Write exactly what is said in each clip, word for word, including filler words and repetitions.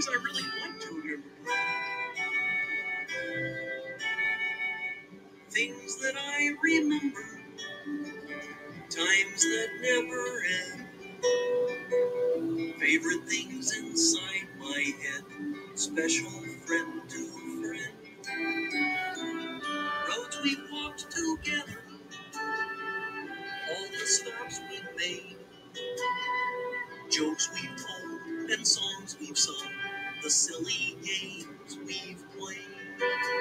things I really like to remember. Things that I remember, times that never end. Favorite things inside my head, special friend to friend. Roads we walked together, all the stops we made, jokes we've told and songs we've sung, the silly games we've played.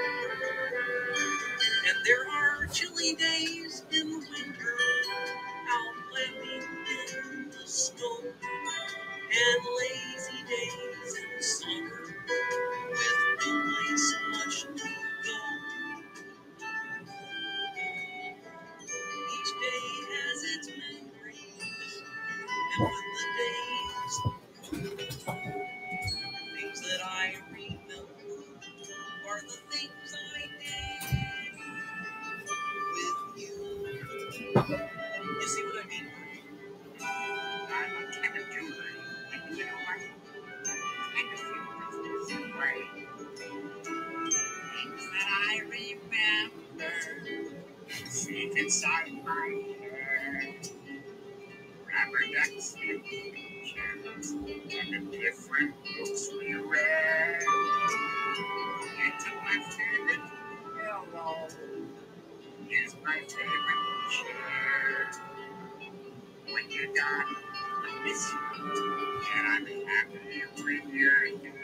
And there are chilly days in the winter, out landing in the snow, and lazy days in summer with no place much to go. Each day has its memories, and when the days, things that I remember are the things I did with you. You see what I mean? I'm a kind of jewelry, and you know what? Kind of feel this way. Things that I remember, deep inside my head. Rubber ducks and pictures, and the different books we read. You took my favorite pillow, here's my favorite chair. When you're gone, I miss you, and I'm happy when you're here.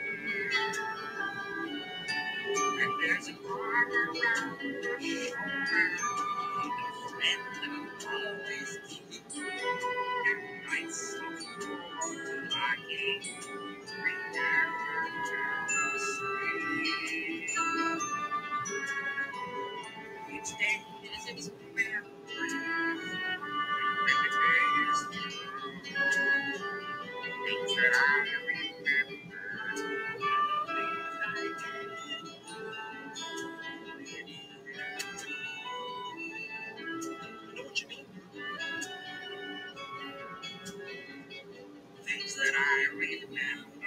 And there's a arm around your shoulder, and a friend I'll always keep. Your nights so full of longing, we never ever sleep. Each day has its memories, and the days, things that I remember, and the things I did. You know what you mean? Things that I remember.